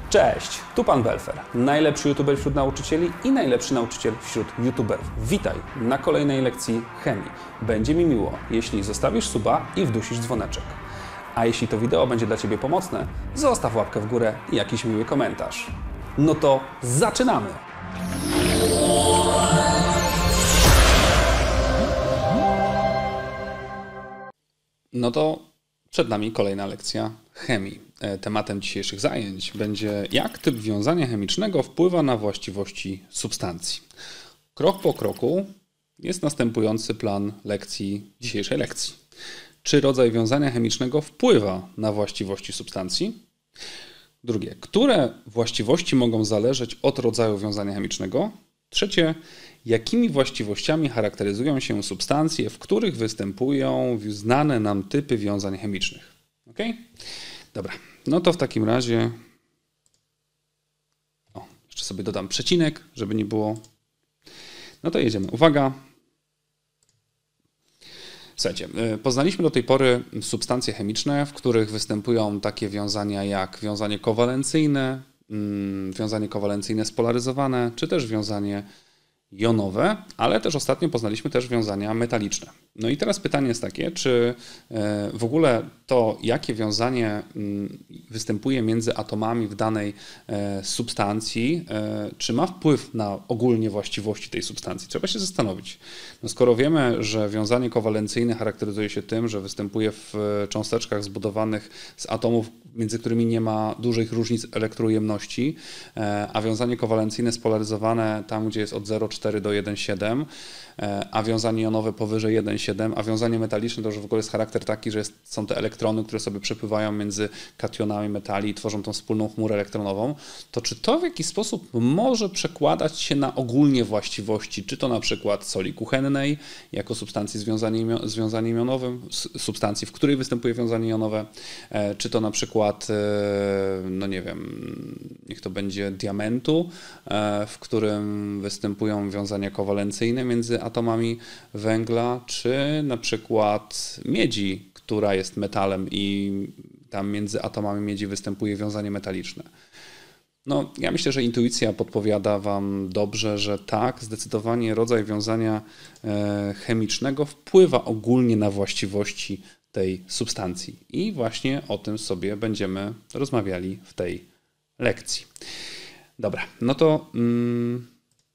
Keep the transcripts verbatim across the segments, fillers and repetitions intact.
Cześć, tu Pan Belfer, najlepszy youtuber wśród nauczycieli i najlepszy nauczyciel wśród youtuberów. Witaj na kolejnej lekcji chemii. Będzie mi miło, jeśli zostawisz suba i wdusisz dzwoneczek. A jeśli to wideo będzie dla Ciebie pomocne, zostaw łapkę w górę i jakiś miły komentarz. No to zaczynamy! No to przed nami kolejna lekcja chemii. Tematem dzisiejszych zajęć będzie, jak typ wiązania chemicznego wpływa na właściwości substancji. Krok po kroku jest następujący plan lekcji, dzisiejszej lekcji. Czy rodzaj wiązania chemicznego wpływa na właściwości substancji? Drugie, które właściwości mogą zależeć od rodzaju wiązania chemicznego? Trzecie, jakimi właściwościami charakteryzują się substancje, w których występują znane nam typy wiązań chemicznych? Ok? Dobra, no to w takim razie o, jeszcze sobie dodam przecinek, żeby nie było. No to jedziemy. Uwaga. Słuchajcie, poznaliśmy do tej pory substancje chemiczne, w których występują takie wiązania jak wiązanie kowalencyjne, wiązanie kowalencyjne spolaryzowane, czy też wiązanie jonowe, ale też ostatnio poznaliśmy też wiązania metaliczne. No i teraz pytanie jest takie, czy w ogóle to, jakie wiązanie występuje między atomami w danej substancji, czy ma wpływ na ogólnie właściwości tej substancji? Trzeba się zastanowić. No skoro wiemy, że wiązanie kowalencyjne charakteryzuje się tym, że występuje w cząsteczkach zbudowanych z atomów, między którymi nie ma dużych różnic elektroujemności, a wiązanie kowalencyjne spolaryzowane tam, gdzie jest od zero przecinek cztery do jeden przecinek siedem, a wiązanie jonowe powyżej jeden przecinek siedem, a wiązanie metaliczne to już w ogóle jest charakter taki, że jest, są te elektrony, które sobie przepływają między kationami metali i tworzą tą wspólną chmurę elektronową, to czy to w jakiś sposób może przekładać się na ogólnie właściwości, czy to na przykład soli kuchennej jako substancji związaniem, związaniem jonowym, substancji, w której występuje wiązanie jonowe, czy to na przykład, no nie wiem, niech to będzie diamentu, w którym występują wiązania kowalencyjne między atomami węgla, czy na przykład miedzi, która jest metalem i tam między atomami miedzi występuje wiązanie metaliczne. No, ja myślę, że intuicja podpowiada Wam dobrze, że tak, zdecydowanie rodzaj wiązania chemicznego wpływa ogólnie na właściwości tej substancji. I właśnie o tym sobie będziemy rozmawiali w tej lekcji. Dobra, no to mm,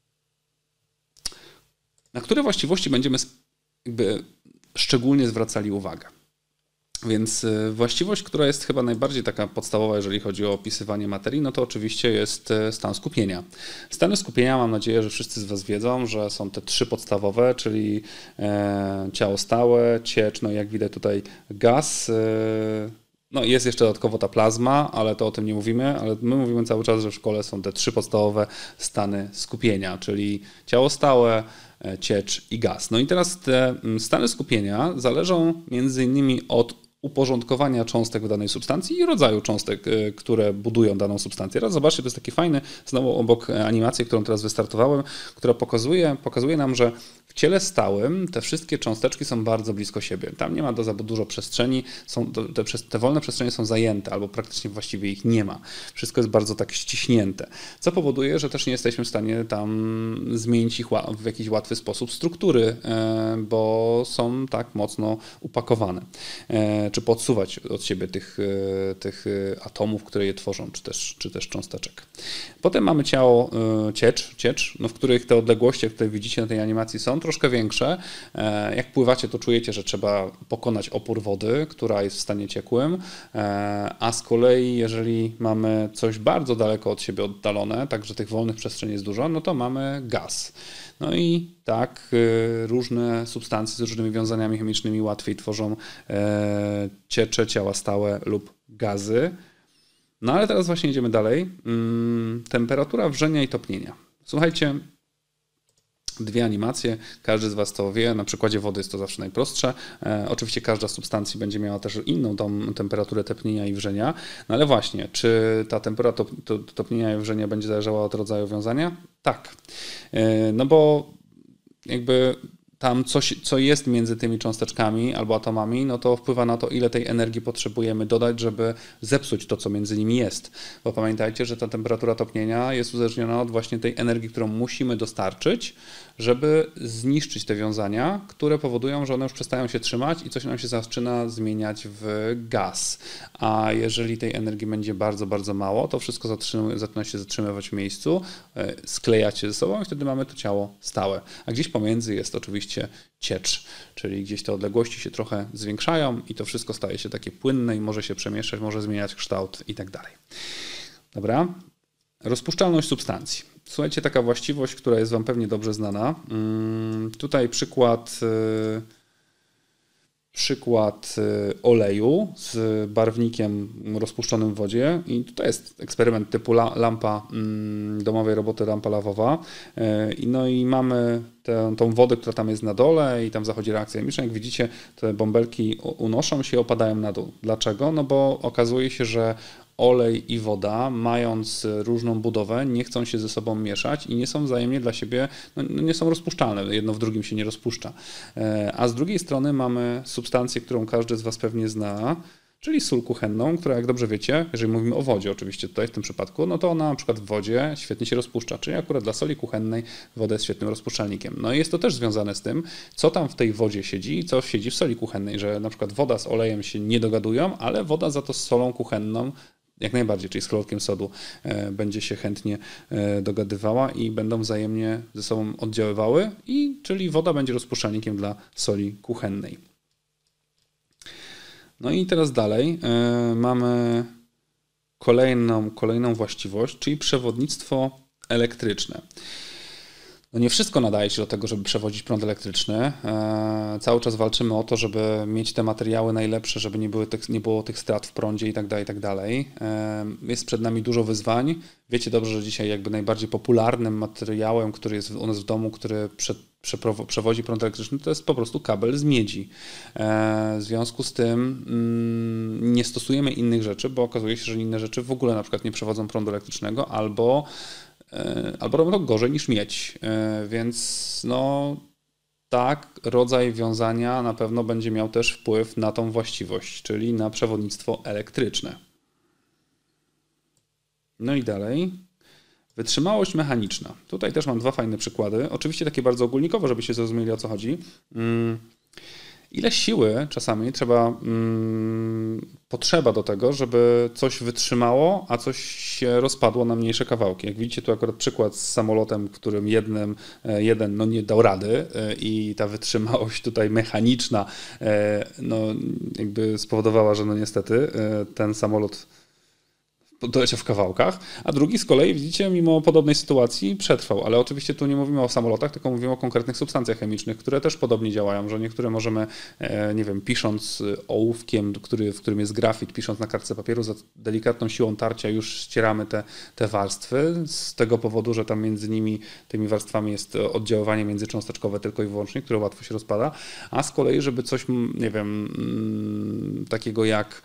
na które właściwości będziemy jakby szczególnie zwracali uwagę? Więc właściwość, która jest chyba najbardziej taka podstawowa, jeżeli chodzi o opisywanie materii, no to oczywiście jest stan skupienia. Stany skupienia, mam nadzieję, że wszyscy z Was wiedzą, że są te trzy podstawowe, czyli ciało stałe, ciecz, no jak widać tutaj gaz. No jest jeszcze dodatkowo ta plazma, ale to o tym nie mówimy, ale my mówimy cały czas, że w szkole są te trzy podstawowe stany skupienia, czyli ciało stałe, ciecz i gaz. No i teraz te stany skupienia zależą między innymi od uporządkowania cząstek w danej substancji i rodzaju cząstek, które budują daną substancję. Raz zobaczcie, to jest taki fajny, znowu obok animacji, którą teraz wystartowałem, która pokazuje, pokazuje nam, że w ciele stałym te wszystkie cząsteczki są bardzo blisko siebie. Tam nie ma za dużo przestrzeni, są, te, te wolne przestrzenie są zajęte albo praktycznie właściwie ich nie ma. Wszystko jest bardzo tak ściśnięte, co powoduje, że też nie jesteśmy w stanie tam zmienić ich w jakiś łatwy sposób struktury, bo są tak mocno upakowane. Czy podsuwać od siebie tych, tych atomów, które je tworzą, czy też, czy też cząsteczek. Potem mamy ciało ciecz, ciecz no w których te odległości, jak tutaj widzicie na tej animacji, są troszkę większe. Jak pływacie, to czujecie, że trzeba pokonać opór wody, która jest w stanie ciekłym, a z kolei jeżeli mamy coś bardzo daleko od siebie oddalone, także tych wolnych przestrzeni jest dużo, no to mamy gaz. No i tak różne substancje z różnymi wiązaniami chemicznymi łatwiej tworzą ciecze, ciała stałe lub gazy. No ale teraz właśnie idziemy dalej. Temperatura wrzenia i topnienia. Słuchajcie, dwie animacje, każdy z Was to wie, na przykładzie wody jest to zawsze najprostsze. E, oczywiście każda z substancji będzie miała też inną tą temperaturę topnienia i wrzenia, no ale właśnie, czy ta temperatura top, to, topnienia i wrzenia będzie zależała od rodzaju wiązania? Tak, e, no bo jakby tam coś, co jest między tymi cząsteczkami albo atomami, no to wpływa na to, ile tej energii potrzebujemy dodać, żeby zepsuć to, co między nimi jest. Bo pamiętajcie, że ta temperatura topnienia jest uzależniona od właśnie tej energii, którą musimy dostarczyć, żeby zniszczyć te wiązania, które powodują, że one już przestają się trzymać i coś nam się zaczyna zmieniać w gaz. A jeżeli tej energii będzie bardzo, bardzo mało, to wszystko zaczyna, zaczyna się zatrzymywać w miejscu, sklejać się ze sobą i wtedy mamy to ciało stałe. A gdzieś pomiędzy jest oczywiście ciecz, czyli gdzieś te odległości się trochę zwiększają i to wszystko staje się takie płynne i może się przemieszczać, może zmieniać kształt i tak dalej. Dobra. Rozpuszczalność substancji. Słuchajcie, taka właściwość, która jest Wam pewnie dobrze znana. Tutaj przykład, przykład oleju z barwnikiem rozpuszczonym w wodzie i tutaj jest eksperyment typu lampa domowej roboty, lampa lawowa. No i mamy tę, tą wodę, która tam jest na dole i tam zachodzi reakcja chemiczna. Jak widzicie, te bąbelki unoszą się i opadają na dół. Dlaczego? No bo okazuje się, że olej i woda, mając różną budowę, nie chcą się ze sobą mieszać i nie są wzajemnie dla siebie, no nie są rozpuszczalne, jedno w drugim się nie rozpuszcza. A z drugiej strony mamy substancję, którą każdy z Was pewnie zna, czyli sól kuchenną, która, jak dobrze wiecie, jeżeli mówimy o wodzie oczywiście tutaj w tym przypadku, no to ona na przykład w wodzie świetnie się rozpuszcza, czyli akurat dla soli kuchennej woda jest świetnym rozpuszczalnikiem. No i jest to też związane z tym, co tam w tej wodzie siedzi i co siedzi w soli kuchennej, że na przykład woda z olejem się nie dogadują, ale woda za to z solą kuchenną jak najbardziej, czyli z chlorkiem sodu e, będzie się chętnie e, dogadywała i będą wzajemnie ze sobą oddziaływały, i czyli woda będzie rozpuszczalnikiem dla soli kuchennej. No i teraz dalej e, mamy kolejną, kolejną właściwość, czyli przewodnictwo elektryczne. No nie wszystko nadaje się do tego, żeby przewodzić prąd elektryczny. E, cały czas walczymy o to, żeby mieć te materiały najlepsze, żeby nie, były tych, nie było tych strat w prądzie i tak dalej, i tak dalej. E, jest przed nami dużo wyzwań. Wiecie dobrze, że dzisiaj jakby najbardziej popularnym materiałem, który jest u nas w domu, który przed, przewodzi prąd elektryczny, to jest po prostu kabel z miedzi. E, w związku z tym mm, nie stosujemy innych rzeczy, bo okazuje się, że inne rzeczy w ogóle na przykład nie przewodzą prądu elektrycznego albo albo robią to gorzej niż miedź, więc no tak, rodzaj wiązania na pewno będzie miał też wpływ na tą właściwość, czyli na przewodnictwo elektryczne. No i dalej. Wytrzymałość mechaniczna. Tutaj też mam dwa fajne przykłady, oczywiście takie bardzo ogólnikowe, żebyście zrozumieli, o co chodzi. Ile siły czasami trzeba, hmm, potrzeba do tego, żeby coś wytrzymało, a coś się rozpadło na mniejsze kawałki. Jak widzicie, tu akurat przykład z samolotem, w którym jednym, jeden no nie dał rady i ta wytrzymałość tutaj mechaniczna no jakby spowodowała, że no niestety ten samolot doleciał w kawałkach, a drugi z kolei, widzicie, mimo podobnej sytuacji przetrwał, ale oczywiście tu nie mówimy o samolotach, tylko mówimy o konkretnych substancjach chemicznych, które też podobnie działają, że niektóre możemy, nie wiem, pisząc ołówkiem, który, w którym jest grafit, pisząc na kartce papieru, za delikatną siłą tarcia już ścieramy te, te warstwy, z tego powodu, że tam między nimi, tymi warstwami jest oddziaływanie międzycząsteczkowe tylko i wyłącznie, które łatwo się rozpada, a z kolei, żeby coś, nie wiem, takiego jak,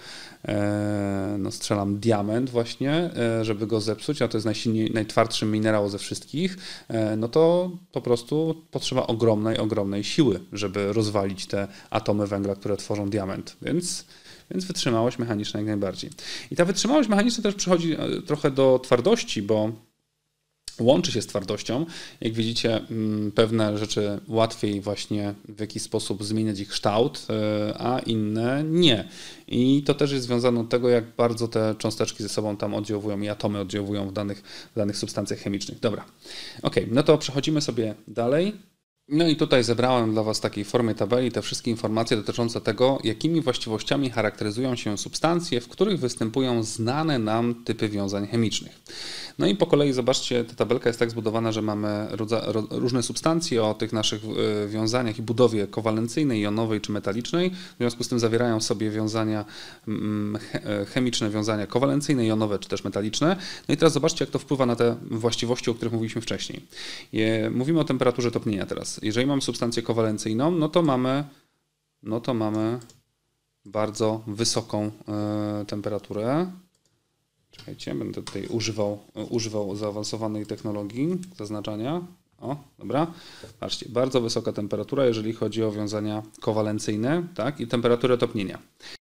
no strzelam, diament właśnie, żeby go zepsuć, a to jest najsilniej, najtwardszy minerał ze wszystkich, no to po prostu potrzeba ogromnej, ogromnej siły, żeby rozwalić te atomy węgla, które tworzą diament, więc, więc wytrzymałość mechaniczna jak najbardziej. I ta wytrzymałość mechaniczna też przychodzi trochę do twardości, bo łączy się z twardością. Jak widzicie, pewne rzeczy łatwiej właśnie w jakiś sposób zmieniać ich kształt, a inne nie. I to też jest związane od tego, jak bardzo te cząsteczki ze sobą tam oddziałują i atomy oddziałują w danych, w danych substancjach chemicznych. Dobra, ok, no to przechodzimy sobie dalej. No i tutaj zebrałem dla Was w takiej formie tabeli te wszystkie informacje dotyczące tego, jakimi właściwościami charakteryzują się substancje, w których występują znane nam typy wiązań chemicznych. No i po kolei zobaczcie, ta tabelka jest tak zbudowana, że mamy różne substancje o tych naszych wiązaniach i budowie kowalencyjnej, jonowej czy metalicznej. W związku z tym zawierają sobie wiązania chemiczne, wiązania kowalencyjne, jonowe czy też metaliczne. No i teraz zobaczcie, jak to wpływa na te właściwości, o których mówiliśmy wcześniej. Mówimy o temperaturze topnienia teraz. Jeżeli mamy substancję kowalencyjną, no to mamy, no to mamy bardzo wysoką y, temperaturę. Czekajcie, będę tutaj używał, używał zaawansowanej technologii zaznaczania. O, dobra. Patrzcie, bardzo wysoka temperatura, jeżeli chodzi o wiązania kowalencyjne, tak, i temperaturę topnienia.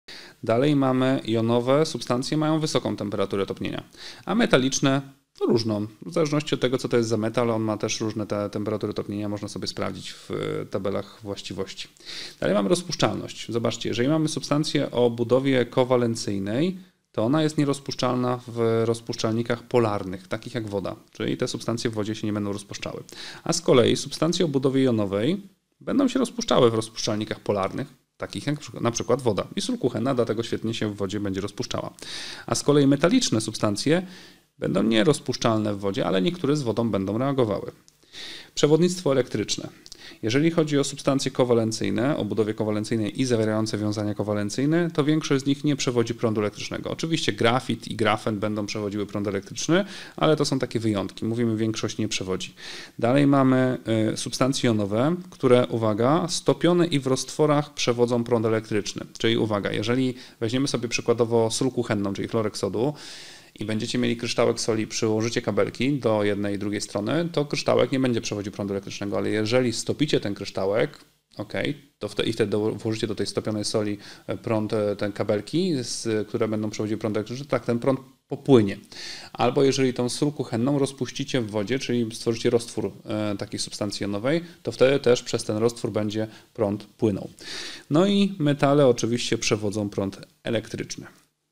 Dalej mamy jonowe substancje, mają wysoką temperaturę topnienia, a metaliczne różną. W zależności od tego, co to jest za metal, on ma też różne te temperatury topnienia, można sobie sprawdzić w tabelach właściwości. Dalej mamy rozpuszczalność. Zobaczcie, jeżeli mamy substancję o budowie kowalencyjnej, to ona jest nierozpuszczalna w rozpuszczalnikach polarnych, takich jak woda, czyli te substancje w wodzie się nie będą rozpuszczały. A z kolei substancje o budowie jonowej będą się rozpuszczały w rozpuszczalnikach polarnych, takich jak na przykład woda. I sól kuchenna dlatego świetnie się w wodzie będzie rozpuszczała. A z kolei metaliczne substancje będą nierozpuszczalne w wodzie, ale niektóre z wodą będą reagowały. Przewodnictwo elektryczne. Jeżeli chodzi o substancje kowalencyjne, o budowie kowalencyjnej i zawierające wiązania kowalencyjne, to większość z nich nie przewodzi prądu elektrycznego. Oczywiście grafit i grafen będą przewodziły prąd elektryczny, ale to są takie wyjątki. Mówimy, większość nie przewodzi. Dalej mamy substancje jonowe, które, uwaga, stopione i w roztworach przewodzą prąd elektryczny. Czyli uwaga, jeżeli weźmiemy sobie przykładowo sól kuchenną, czyli chlorek sodu, i będziecie mieli kryształek soli, przyłożycie kabelki do jednej i drugiej strony, to kryształek nie będzie przewodził prądu elektrycznego, ale jeżeli stopicie ten kryształek, ok, to wtedy, i wtedy włożycie do tej stopionej soli prąd, te kabelki, z, które będą przewodziły prąd elektryczny, tak ten prąd popłynie. Albo jeżeli tą sól kuchenną rozpuścicie w wodzie, czyli stworzycie roztwór e, takiej substancji jonowej, to wtedy też przez ten roztwór będzie prąd płynął. No i metale oczywiście przewodzą prąd elektryczny.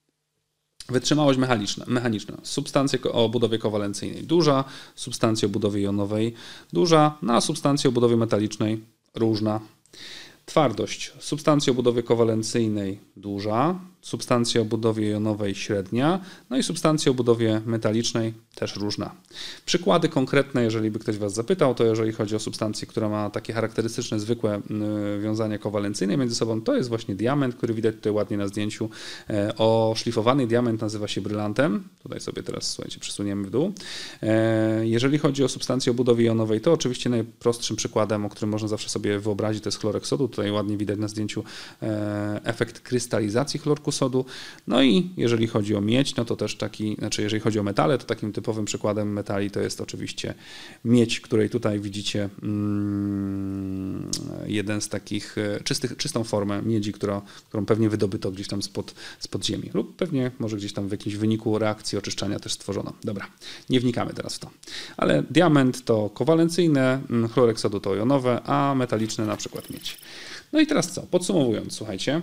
Wytrzymałość mechaniczna, mechaniczna. Substancje o budowie kowalencyjnej duża, substancje o budowie jonowej duża, no a substancje o budowie metalicznej różna. Twardość. Substancje o budowie kowalencyjnej duża, substancje o budowie jonowej średnia, no i substancje o budowie metalicznej też różna. Przykłady konkretne, jeżeli by ktoś Was zapytał, to jeżeli chodzi o substancję, która ma takie charakterystyczne, zwykłe wiązania kowalencyjne między sobą, to jest właśnie diament, który widać tutaj ładnie na zdjęciu. Oszlifowany diament nazywa się brylantem. Tutaj sobie teraz, słuchajcie, przesuniemy w dół. Jeżeli chodzi o substancję o budowie jonowej, to oczywiście najprostszym przykładem, o którym można zawsze sobie wyobrazić, to jest chlorek sodu. Tutaj ładnie widać na zdjęciu efekt krystalizacji chlorku sodu. No i jeżeli chodzi o miedź, no to też taki, znaczy jeżeli chodzi o metale, to takim typowym przykładem metali to jest oczywiście miedź, której tutaj widzicie mm, jeden z takich czystych, czystą formę miedzi, która, którą pewnie wydobyto gdzieś tam spod, spod ziemi lub pewnie może gdzieś tam w jakimś wyniku reakcji oczyszczania też stworzono. Dobra, nie wnikamy teraz w to. Ale diament to kowalencyjne, chlorek sodu to jonowe, a metaliczne na przykład miedź. No i teraz co? Podsumowując, słuchajcie,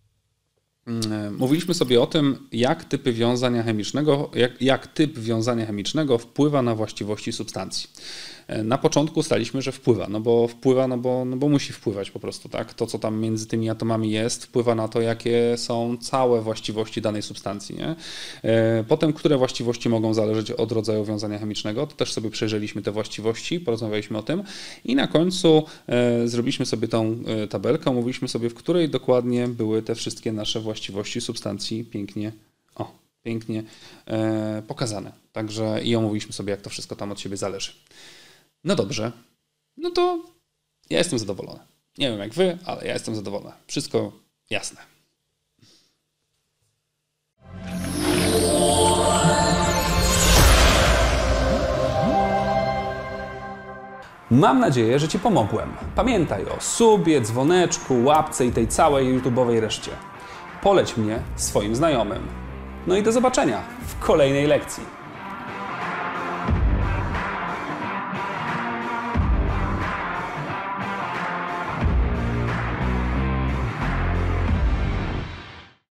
mówiliśmy sobie o tym, jak typy wiązania chemicznego, jak, jak typ wiązania chemicznego wpływa na właściwości substancji. Na początku staliśmy, że wpływa, no bo wpływa, no bo, no bo musi wpływać po prostu, tak? To, co tam między tymi atomami jest, wpływa na to, jakie są całe właściwości danej substancji, nie? Potem, które właściwości mogą zależeć od rodzaju wiązania chemicznego, to też sobie przejrzeliśmy te właściwości, porozmawialiśmy o tym i na końcu e, zrobiliśmy sobie tą tabelkę, mówiliśmy sobie, w której dokładnie były te wszystkie nasze właściwości substancji pięknie, o, pięknie e, pokazane. Także i omówiliśmy sobie, jak to wszystko tam od siebie zależy. No dobrze, no to ja jestem zadowolony. Nie wiem jak wy, ale ja jestem zadowolony. Wszystko jasne. Mam nadzieję, że Ci pomogłem. Pamiętaj o subie, dzwoneczku, łapce i tej całej YouTube'owej reszcie. Poleć mnie swoim znajomym. No i do zobaczenia w kolejnej lekcji.